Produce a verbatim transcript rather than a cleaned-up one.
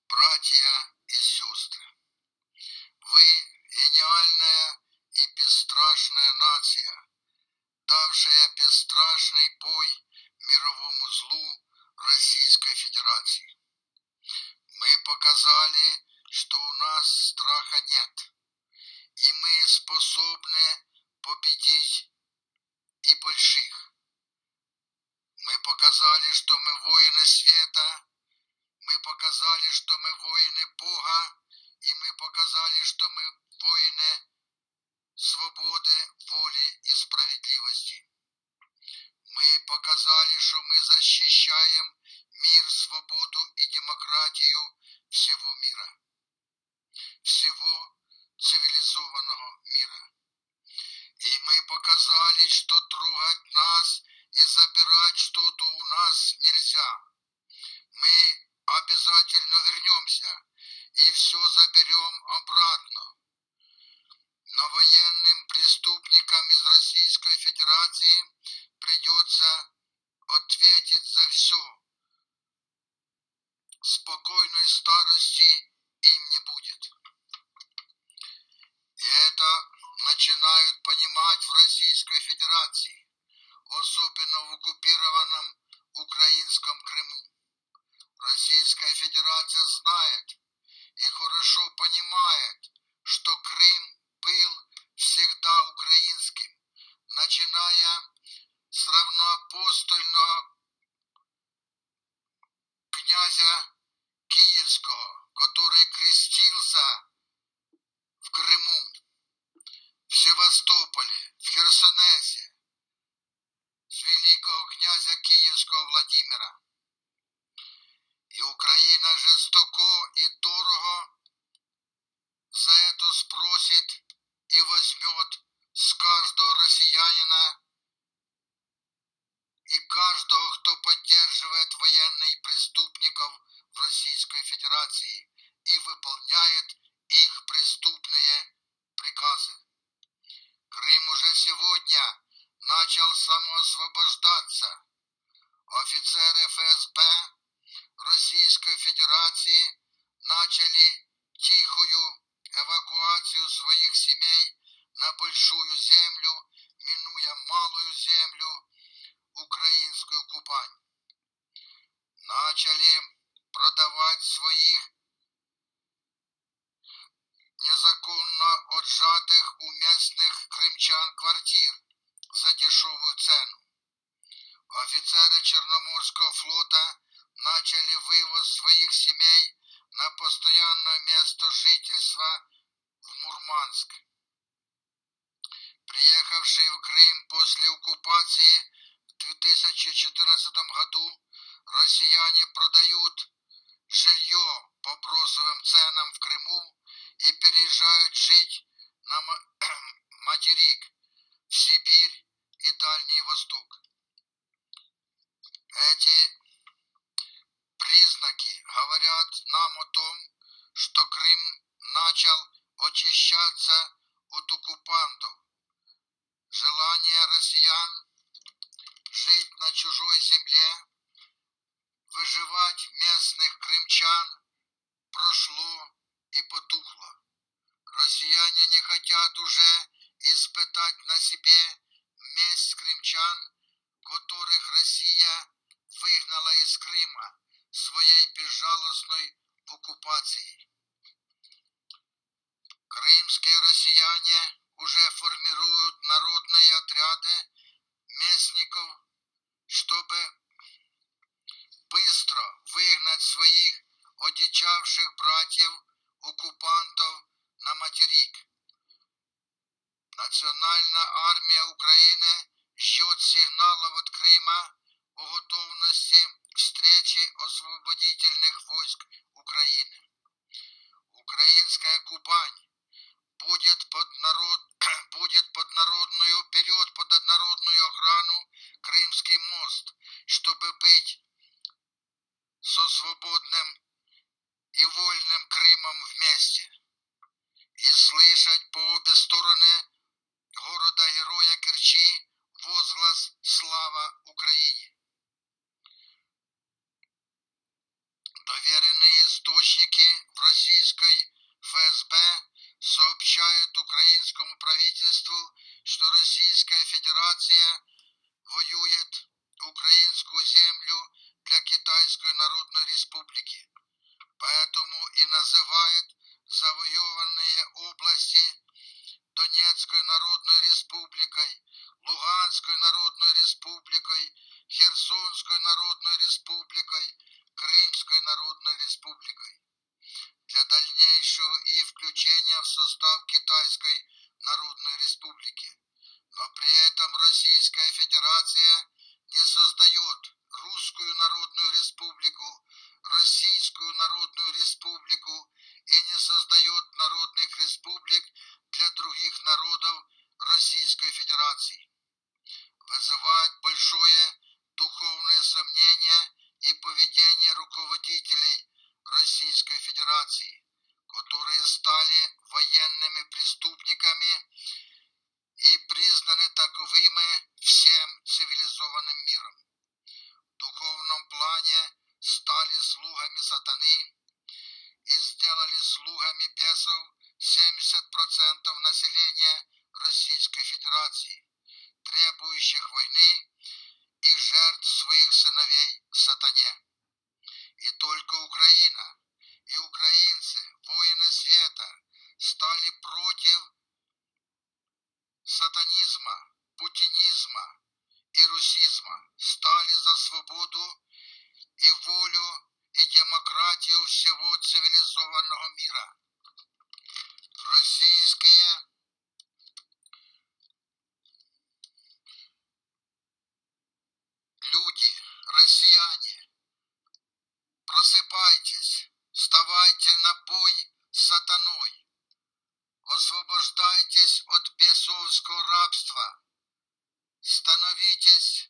братья и сестры, вы гениальная и бесстрашная нация, давшая бесстрашный бой мировому злу Российской Федерации. Мы показали, что у нас страха нет, и мы способны победить и больших. Мы показали, что мы воины света, мы показали, что мы воины Бога, и мы показали, что мы воины свободы, воли и справедливости. Мы показали, что мы защищаем мир, свободу и демократию всего мира, всего цивилизованного мира. И мы показали, что трогать нас и забирать что-то у нас нельзя. Мы обязательно вернемся и все заберем обратно. Но военным преступникам из Российской Федерации придется ответить за все. Спокойной старости им не будет. И это начинают понимать в Российской Федерации, особенно в оккупированном украинском Крыму. Российская Федерация знает и хорошо понимает, что Крым был всегда украинским, начиная с равноапостольного князя Киевского, который крестился в Крыму, в Севастополе, в Херсонесе, с великого князя Киевского Владимира. И Украина жестоко и дорого за это спросит и возьмет с каждого россиянина и каждого, кто поддерживает военных преступников в Российской Федерации и выполняет их преступные приказы. Крым уже сегодня начал самоосвобождаться. Офицеры эф эс бэ Российской Федерации начали тихую эвакуацию своих семей на Большую землю, минуя Малую землю, украинскую Кубань. Начали продавать своих незаконно отжатых у местных крымчан квартир за дешевую цену. Офицеры Черноморского флота начали вывоз своих семей на постоянное место жительства в Мурманск. Приехавшие в Крым после оккупации в две тысячи четырнадцатом году, россияне продают жилье по бросовым ценам в Крыму и переезжают жить на материк, в Сибирь и Дальний Восток. Эти признаки говорят нам о том, что Крым начал очищаться от оккупантов. Желание россиян жить на чужой земле, выживать местных крымчан прошло и потухло. Россияне не хотят уже испытать на себе месть крымчан, которых Россия выгнала из Крыма своей безжалостной оккупацией. Крымские россияне уже формируют народные отряды местников, чтобы быстро выгнать своих одичавших братьев-оккупантов на материк. Национальная армия Украины ждет сигналов от Крыма о готовности встречи освободительных войск Украины. Украинская Кубань будет под, народ, будет под народную, берет под народную охрану Крымский мост, чтобы быть со свободным и вольным Крымом вместе и слышать по обе стороны города-героя Керчи возглас «Слава Украине!». Доверенные источники российской эф эс бэ сообщает украинскому правительству, что Российская Федерация воюет украинскую землю для Китайской Народной Республики. Поэтому и называет завоеванные области Донецкой Народной Республикой, Луганской Народной Республикой, Херсонской Народной Республикой, Крымской Народной Республикой для дальнейшего и включения в состав Китайской Народной Республики. Но при этом Российская Федерация не создает Русскую Народную Республику, Российскую Народную Республику и не создает народных республик для других народов Российской Федерации. Вызывает большое духовное сомнение и поведение руководителей Российской Федерации, которые стали военными преступниками и признаны таковыми всем цивилизованным миром. В духовном плане стали слугами сатаны и сделали слугами бесов семьдесят процентов населения Российской Федерации, требующих войны и жертв своих сыновей сатане. И только Украина и украинцы, воины света, стали против сатанизма, путинизма и русизма, стали за свободу и волю и демократию всего цивилизованного мира. Российские люди, россияне, просыпайтесь, вставайте на бой с сатаной, освобождайтесь от бесовского рабства, становитесь